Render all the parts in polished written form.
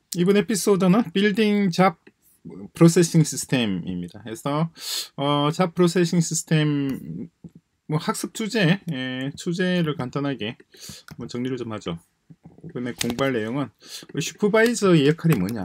이번 에피소드는 빌딩 잡 프로세싱 시스템입니다. 그래서 잡 프로세싱 시스템 학습 주제를 간단하게 한번 정리를 좀 하죠. 이번에 공부할 내용은 슈퍼바이저의 역할이 뭐냐.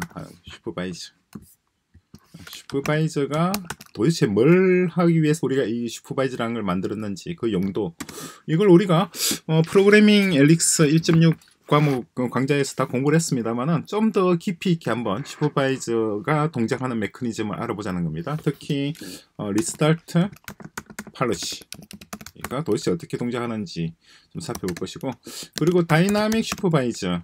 슈퍼바이저가 도대체 뭘 하기 위해서 우리가 이 슈퍼바이저라는 걸 만들었는지, 그 용도, 이걸 우리가 프로그래밍 엘릭스 1.6 과목 강좌에서 다 공부를 했습니다만은 좀 더 깊이 있게 한번 슈퍼바이저가 동작하는 메커니즘을 알아보자는 겁니다. 특히 리스타트 팔러시가 도대체 어떻게 동작하는지 좀 살펴볼 것이고, 그리고 다이나믹 슈퍼바이저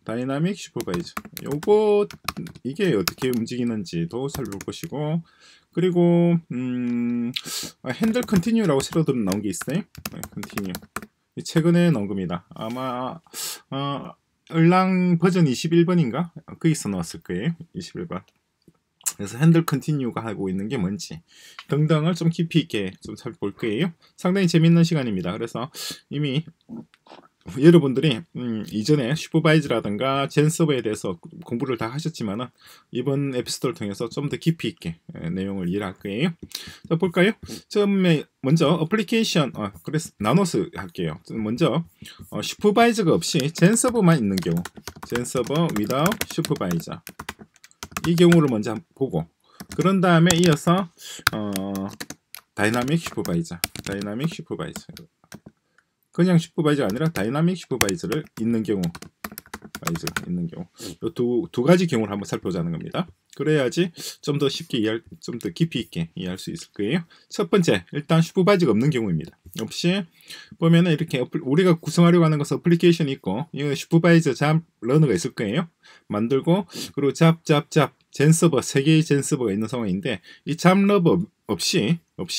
요거 이게 어떻게 움직이는지도 살펴볼 것이고, 그리고 핸들 컨티뉴라고 새로 나온 게 있어요. 컨티뉴 최근에 나온 겁니다. 아마 을랑 버전 21번인가? 거기서 나왔을 거예요. 21번. 그래서 핸들 컨티뉴가 하고 있는 게 뭔지 등등을 좀 깊이 있게 좀 살펴볼 거예요. 상당히 재밌는 시간입니다. 그래서 이미 여러분들이 이전에 슈퍼바이즈라든가 젠서버에 대해서 공부를 다 하셨지만 이번 에피소드를 통해서 좀 더 깊이 있게 내용을 이해할 거예요. 자, 볼까요? 처음에 먼저 어플리케이션 그래서 나눠서 할게요. 먼저 슈퍼바이저가 없이 젠서버만 있는 경우, 젠서버 without 슈퍼바이저, 이 경우를 먼저 보고, 그런 다음에 이어서 다이나믹 슈퍼바이저 그냥 슈퍼바이저가 아니라 다이나믹 슈퍼바이저를 있는 경우, 두 가지 경우를 한번 살펴보자는 겁니다. 그래야지 좀 더 쉽게 좀 더 깊이 있게 이해할 수 있을 거예요. 첫 번째, 일단 슈퍼바이저가 없는 경우입니다. 없이 보면은 이렇게 우리가 구성하려고 하는 것은 어플리케이션이 있고, 이 슈퍼바이저 잡 러너가 있을 거예요. 만들고, 그리고 잡 젠서버, 3개의 젠서버가 있는 상황인데, 이 잡 러버 없이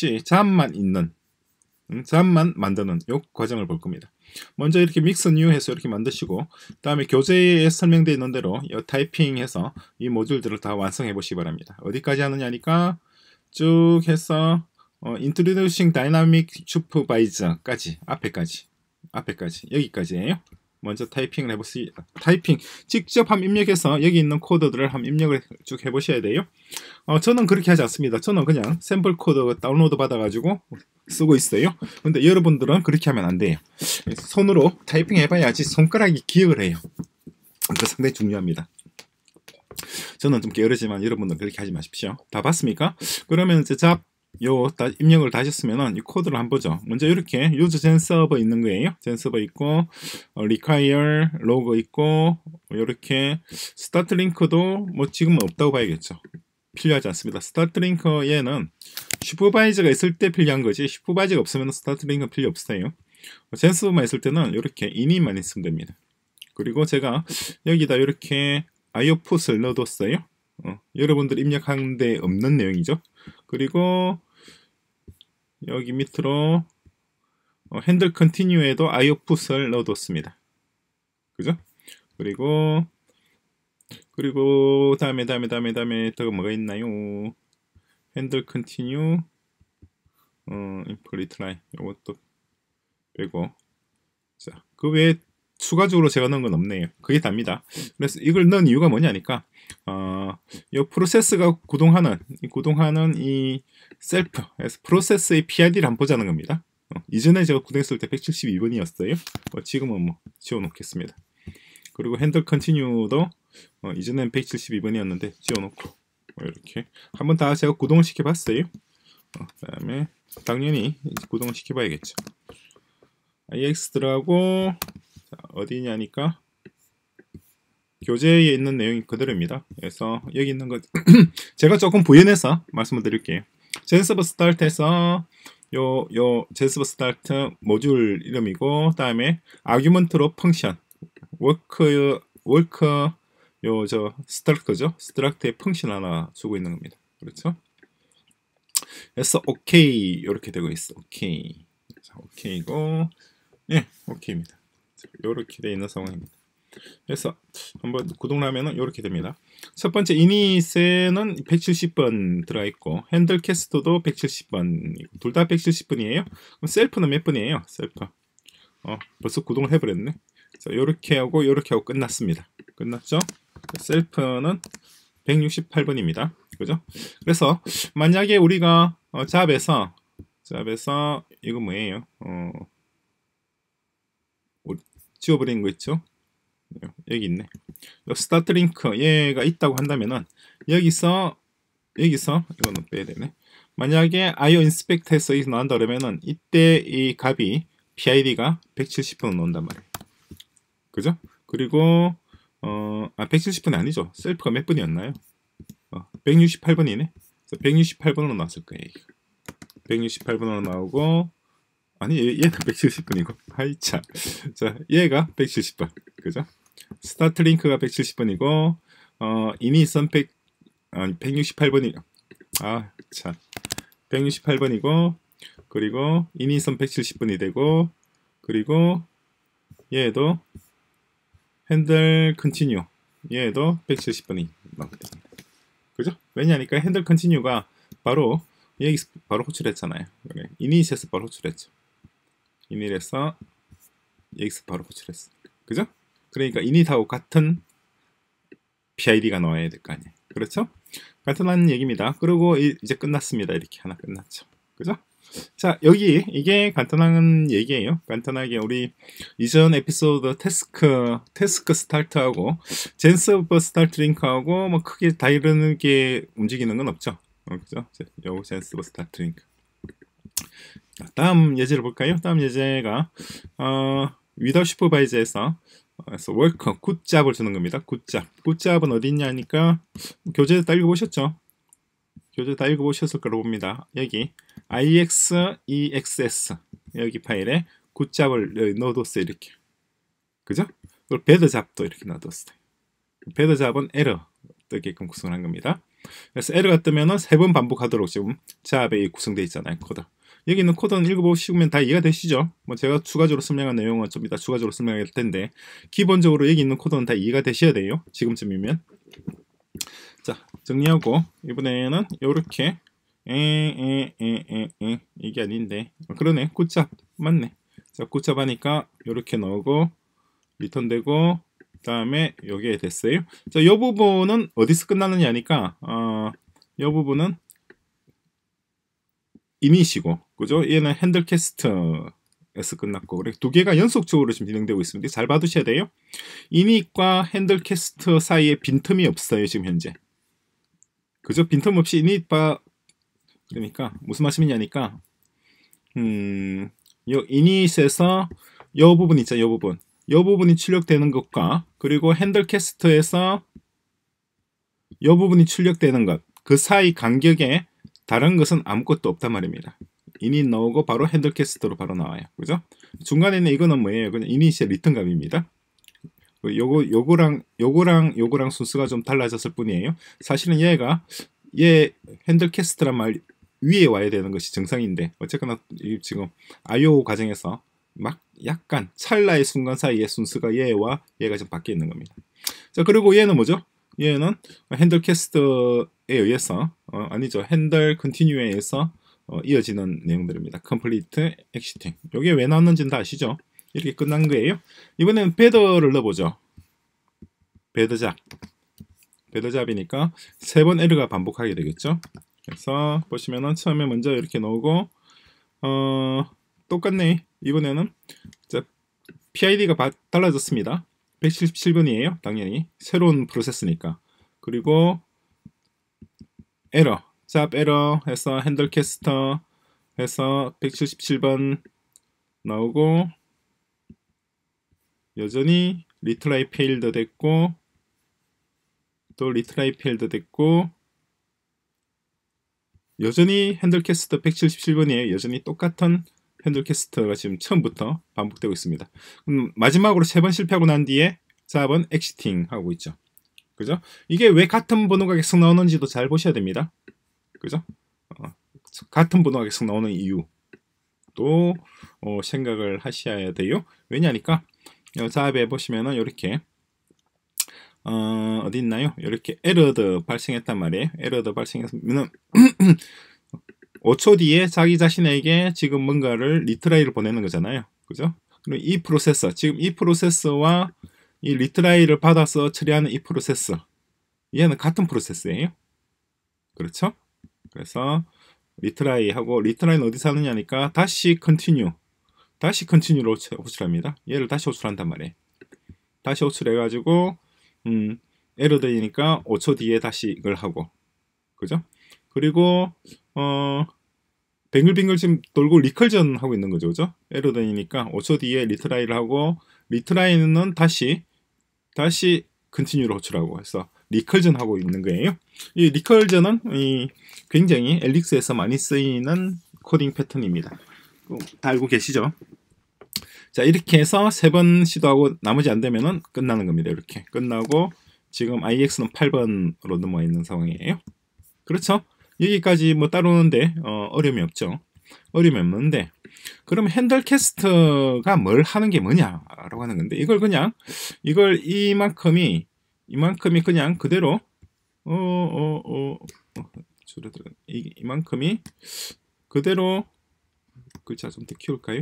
잡만 만드는 이 과정을 볼 겁니다. 먼저 이렇게 믹스 뉴 해서 이렇게 만드시고, 다음에 교재에 설명되어 있는 대로 타이핑해서 이 모듈들을 다 완성해 보시기 바랍니다. 어디까지 하느냐니까 쭉 해서 Introducing Dynamic Supervisor까지, 앞에까지 여기까지예요. 먼저 타이핑을 해보세요. 타이핑 직접 한번 입력해서 여기 있는 코드들을 한번 입력을 쭉 해보셔야 돼요. 저는 그렇게 하지 않습니다. 저는 그냥 샘플 코드 다운로드 받아가지고 쓰고 있어요. 근데 여러분들은 그렇게 하면 안 돼요. 손으로 타이핑 해봐야지 손가락이 기억을 해요. 그거 상당히 중요합니다. 저는 좀 게으르지만 여러분들은 그렇게 하지 마십시오. 다 봤습니까? 그러면 이제 입력을 다 하셨으면은 이 코드를 한번 보죠. 먼저 이렇게 유저 젠 서버 있는 거예요. 젠 서버 있고, require 로그 있고, 이렇게 스타트 링크도 뭐 지금은 없다고 봐야겠죠. 필요하지 않습니다. 스타트 링크 얘는 슈퍼바이저가 있을 때 필요한 거지, 슈퍼바이저가 없으면 스타트 링크는 필요 없어요. 젠 서버만 있을 때는 이렇게 init만 있으면 됩니다. 그리고 제가 여기다 이렇게 IOPut을 넣어뒀어요. 여러분들 입력하는데 없는 내용이죠. 그리고 여기 밑으로 핸들 컨티뉴에도 IOPut을 넣어뒀습니다. 그죠? 그리고 다음에 더 뭐가 있나요? 핸들 컨티뉴, 인플리트 라인 이것도 빼고, 자, 그 외에 추가적으로 제가 넣은 건 없네요. 그게 답니다. 그래서 이걸 넣은 이유가 뭐냐니까, 이 프로세스가 구동하는 이 셀프, 프로세스의 PID를 한번 보자는 겁니다. 이전에 제가 구동했을 때 172번이었어요. 지금은 뭐 지워놓겠습니다. 그리고 핸들 컨티뉴도 이전엔 172번이었는데 지워놓고, 이렇게 한번 다 제가 구동을 시켜봤어요. 그 다음에 당연히 구동을 시켜봐야겠죠. IX 들어가고, 어디냐니까 교재에 있는 내용이 그대로입니다. 그래서 여기 있는 것 제가 조금 부연해서 말씀을 드릴게요. 젠서버 스타트에서 요 젠서버 스타트 모듈 이름이고, 다음에 아규먼트로 펑션 워크 스트럭터죠. 스트럭터의 펑션 하나 주고 있는 겁니다. 그렇죠? 그래서 오케이 이렇게 되고 있어. 오케이. 자, 오케이고, 예, 오케이입니다. 이렇게 되어 있는 상황입니다. 그래서 한번 구동하면은 이렇게 됩니다. 첫 번째 이닛에는 170번 들어가 있고, 핸들 캐스트도 170번, 둘 다 170번이에요. 그럼 셀프는 몇 번이에요? 셀프. 벌써 구동을 해버렸네. 자, 이렇게 하고 끝났습니다. 끝났죠? 셀프는 168번입니다. 그죠? 그래서 만약에 우리가 잡에서 이거 뭐예요? 지워버린 거 있죠? 여기 있네. 스타트 링크 얘가 있다고 한다면은 여기서 이거는 빼야 되네. 만약에 IO 인스펙트에서 이거 나온다 그러면은 이때 이 값이 PID가 170번 나온단 말이에요. 그죠? 그리고 170번이 아니죠. 셀프가 몇 번이었나요? 168번이네. 168번으로 나왔을 거예요. 168번으로 나오고 아니 얘는 170번이고 하이차. 자 얘가 170번. 그죠? 스타트 링크가 170번이고 이니선 168번이 참 168번이고 그리고 이니선 170번이 되고 그리고 얘도 핸들 컨티뉴 얘도 170번이 나오게 됩니다. 그죠? 왜냐니까 핸들 컨티뉴가 바로 여기서 바로 호출했잖아요. 그래. 이닛에서 바로 호출했죠. 이닛에서 여기서 바로 호출했어. 그죠? 그러니까 이닛하고 같은 PID가 나와야 될 거 아니에요. 그렇죠? 같은 얘기입니다. 그리고 이제 끝났습니다. 이렇게 하나 끝났죠. 그죠? 자, 여기 이게 간단한 얘기예요. 간단하게 우리 이전 에피소드 태스크 스타트하고 젠서버 스타트 링크하고 뭐 크게 다르게 움직이는 건 없죠. 그죠? 요 젠서버 스타트 링크. 다음 예제를 볼까요? 다음 예제가 위다웃 슈퍼바이저에서 월커 굿잡을 주는 겁니다. 굿잡은 어디 있냐니까 교재 다 읽어보셨죠? 교재 다 읽어보셨을 거로 봅니다. 여기 IXEXS 여기 파일에 굿잡을 넣어뒀어요. 이렇게. 그죠? 그리고 배드잡도 이렇게 넣어뒀어요. 배드잡은 에러 뜨게끔 구성한 겁니다. 그래서 에러가 뜨면은 3번 반복하도록 지금 잡에 구성되어 있잖아요. 코드. 여기 있는 코드는 읽어보시면 다 이해가 되시죠? 뭐 제가 추가적으로 설명한 내용은 좀 이따 추가적으로 설명할 텐데 기본적으로 여기 있는 코드는 다 이해가 되셔야 돼요. 지금쯤이면. 자, 정리하고 이번에는 요렇게 이게 아닌데 그러네. 굿잡 맞네. 자, 굿잡 하니까 요렇게 넣고 리턴되고 그다음에 요게 됐어요. 자, 요 부분은 어디서 끝나느냐 하니까 요 부분은 이닛이고 그죠? 얘는 핸들 캐스트에서 끝났고 그래 두 개가 연속적으로 지금 진행되고 있습니다. 잘 봐두셔야 돼요. 이닛과 핸들 캐스트 사이에 빈틈이 없어요. 지금 현재. 그죠? 빈틈 없이 이닛과 그러니까 무슨 말씀이냐니까 요 이닛에서 요 부분 있죠. 요 부분이 출력되는 것과 그리고 핸들 캐스트에서 요 부분이 출력되는 것 그 사이 간격에 다른 것은 아무것도 없단 말입니다. 이닛 나오고 바로 핸들 캐스트로 바로 나와요. 그죠? 중간에 있는 이거는 뭐예요? 그냥 이닛의 리턴 값입니다. 요거랑 순서가 좀 달라졌을 뿐이에요. 사실은 얘 핸들 캐스트란 말 위에 와야 되는 것이 정상인데 어쨌거나 지금 IO 과정에서 막 약간 찰나의 순간 사이에 순서가 얘와 얘가 좀 바뀌어 있는 겁니다. 자, 그리고 얘는 뭐죠? 얘는 핸들 캐스트에 의해서 아니죠. 핸들 컨티뉴에 의해서 이어지는 내용들입니다. complete exiting. 이게 왜 나왔는지는 다 아시죠? 이렇게 끝난 거예요. 이번에는 배더를 넣어보죠. 배더잡이니까 3번 에러가 반복하게 되겠죠. 그래서 보시면은 처음에 먼저 이렇게 넣고 똑같네. 이번에는 PID가 달라졌습니다. 177번이에요. 당연히 새로운 프로세스니까. 그리고 에러, 잡 에러 해서 핸들 캐스터 해서 177번 나오고 여전히 리트라이 페일드 됐고 또 리트라이 페일드 됐고 여전히 핸들 캐스터 177번이에요. 여전히 똑같은 핸들 캐스터가 지금 처음부터 반복되고 있습니다. 마지막으로 3번 실패하고 난 뒤에 4번 엑시팅 하고 있죠. 그죠? 이게 왜 같은 번호가 계속 나오는지도 잘 보셔야 됩니다. 그죠? 같은 번호가 계속 나오는 이유도 생각을 하셔야 돼요. 왜냐니까 잡에 보시면은 이렇게 어디 있나요? 이렇게 에러드 발생했단 말이에요. 에러드 발생했으면 5초 뒤에 자기 자신에게 지금 뭔가를 리트라이를 보내는 거잖아요. 그죠? 그럼 이 프로세서, 지금 이 프로세서와 이 리트라이를 받아서 처리하는 이 프로세스, 얘는 같은 프로세스예요. 그렇죠? 그래서 리트라이하고, 리트라이는 어디서 하느냐니까 다시 컨티뉴로 호출합니다. 얘를 다시 호출한단 말이에요. 다시 호출해가지고 에러 되니까 5초 뒤에 다시 이걸 하고, 그죠? 그리고 뱅글뱅글 지금 돌고 리컬전 하고 있는 거죠, 그죠? 에러 되니까 5초 뒤에 리트라이를 하고, 리트라이는 다시 컨티뉴로 호출하고 해서 리컬전 하고 있는 거예요. 이 리컬전은 굉장히 엘릭스에서 많이 쓰이는 코딩 패턴입니다. 다 알고 계시죠? 자, 이렇게 해서 3번 시도하고 나머지 안 되면은 끝나는 겁니다. 이렇게 끝나고 지금 IX는 8번으로 넘어와 있는 상황이에요. 그렇죠? 여기까지 뭐 따로는데 어려움이 없죠. 어려움이 없는데, 그럼 핸들 캐스트가 뭘 하는 게 뭐냐라고 하는 건데, 이걸 이만큼이 그냥 그대로 줄어들어, 이만큼이 그대로, 글자 좀 더 키울까요?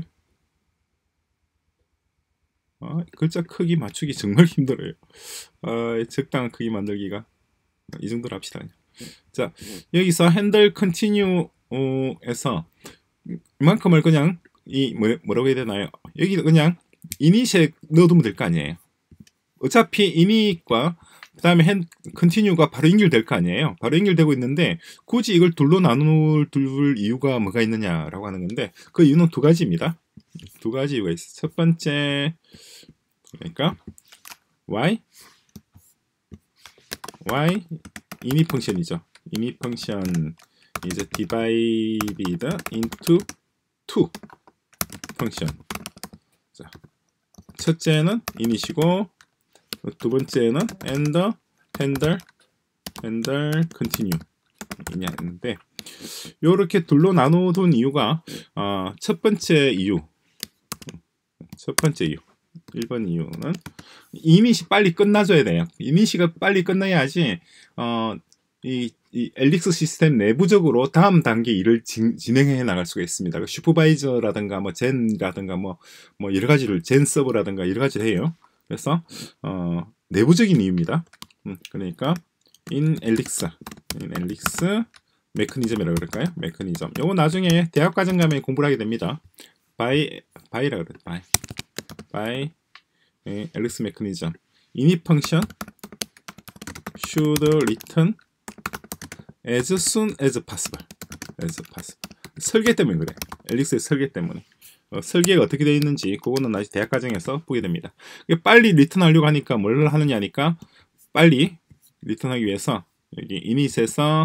글자 크기 맞추기 정말 힘들어요. 적당한 크기 만들기가. 이 정도로 합시다. 자, 여기서 핸들 컨티뉴에서 이만큼을 그냥 뭐라고 해야 되나요? 여기 그냥 이닛에 넣어두면 될 거 아니에요. 어차피 이닛과 그 다음에 컨티뉴가 바로 연결될 거 아니에요. 바로 연결되고 있는데 굳이 이걸 둘로 둘 이유가 뭐가 있느냐라고 하는 건데, 그 이유는 두 가지입니다. 두 가지 이유가 있어요. 첫 번째, 그러니까 y init 펑션이죠. init 펑션 is divided into two 펑션. 자, 첫째는 init이고 두 번째는 handle continue 이냐는데, 요렇게 둘로 나눠둔 이유가 첫 번째 이유 1번 이유는 이닛이 빨리 끝나줘야 돼요. 이닛이 빨리 끝나야지 이 엘릭스 시스템 내부적으로 다음 단계 일을 진행해 나갈 수가 있습니다. 슈퍼바이저라든가 뭐 젠이라든가 뭐 여러 가지를 젠 서버라든가 여러 가지를 해요. 그래서 내부적인 이유입니다. 그러니까 in 엘릭스 메커니즘이라고 그럴까요? 메커니즘. 요거 나중에 대학 과정 가면 공부를 하게 됩니다. by라고 그래요. by 엘릭스 메커니즘. init 펑션 should return as soon as possible. 설계 때문에 그래. 엘릭스의 설계 때문에. 설계가 어떻게 되어 있는지 그거는 아직 대학 과정에서 보게 됩니다. 빨리 리턴하려고 하니까 뭘 하느냐 하니까, 빨리 리턴하기 위해서 여기 init에서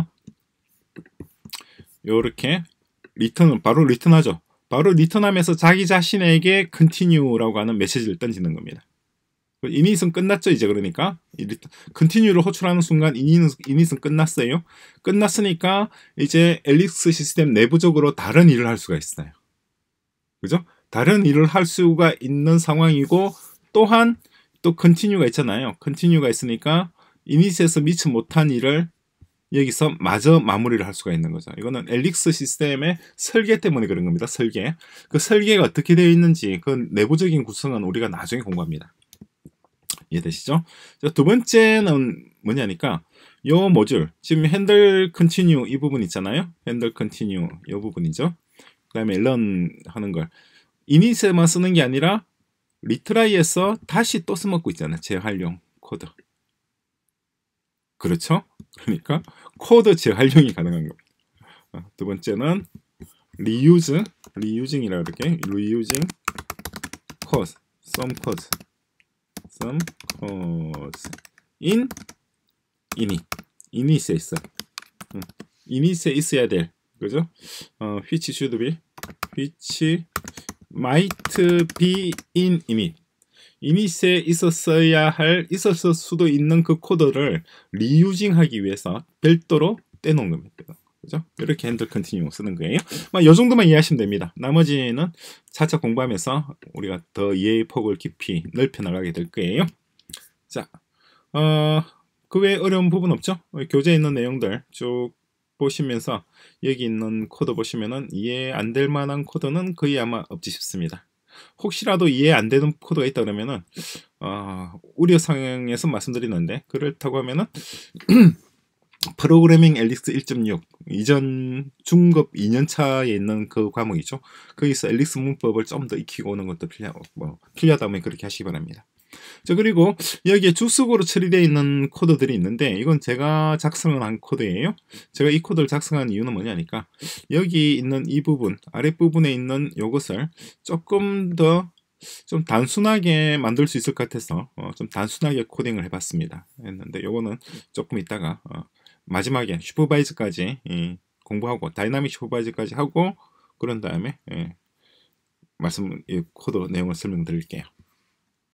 요렇게 리턴은 바로 리턴하죠. 바로 리턴하면서 자기 자신에게 continue라고 하는 메시지를 던지는 겁니다. init은 끝났죠, 이제. 그러니까 continue를 호출하는 순간 init은 끝났어요. 끝났으니까 이제 엘릭스 시스템 내부적으로 다른 일을 할 수가 있어요. 그죠? 다른 일을 할 수가 있는 상황이고, 또한 또 continue가 있잖아요. continue가 있으니까 init에서 미처 못한 일을 여기서 마저 마무리를 할 수가 있는 거죠. 이거는 엘릭스 시스템의 설계 때문에 그런 겁니다. 설계. 그 설계가 어떻게 되어 있는지, 그 내부적인 구성은 우리가 나중에 공부합니다. 이해되시죠? 두 번째는 뭐냐니까, 요 모듈, 지금 핸들 컨티뉴 이 부분 있잖아요. 핸들 컨티뉴 이 부분이죠. 그 다음에 run 하는 걸 이닛에만 쓰는 게 아니라 리트라이에서 다시 또 써먹고 있잖아요. 재활용 코드. 그렇죠? 그러니까 코드 재활용이 가능한 겁니다. 두 번째는 리유징이라고 이렇게 reusing code, some code in init에 있어. init에 있어야 될, 그죠? which might be in init. init에 있었을 수도 있는 그 코드를 리유징하기 위해서 별도로 떼놓은 겁니다. 그죠? 이렇게 핸들 컨티뉴 쓰는 거예요. 이 정도만 이해하시면 됩니다. 나머지는 차차 공부하면서 우리가 더 이해의 폭을 깊이 넓혀 나가게 될 거예요. 자, 그 외에 어려운 부분 없죠? 교재에 있는 내용들 쭉 보시면서 여기 있는 코드 보시면은 이해 안 될 만한 코드는 거의 아마 없지 싶습니다. 혹시라도 이해 안 되는 코드가 있다 그러면은 우려사항에서 말씀드리는데, 그렇다고 하면은 프로그래밍 엘릭스 1.6 이전 중급 2년차에 있는 그 과목이죠. 거기서 엘릭스 문법을 좀 더 익히고 오는 것도 필요하다면 그렇게 하시기 바랍니다. 자, 그리고 여기에 주석으로 처리되어 있는 코드들이 있는데, 이건 제가 작성한 코드예요. 제가 이 코드를 작성한 이유는 뭐냐니까, 여기 있는 이 부분, 아랫부분에 있는 요것을 조금 더 좀 단순하게 만들 수 있을 것 같아서 좀 단순하게 코딩을 해봤습니다. 했는데 요거는 조금 이따가 마지막에 슈퍼바이저까지 공부하고, 다이나믹 슈퍼바이저까지 하고, 그런 다음에 코드 내용을 설명드릴게요.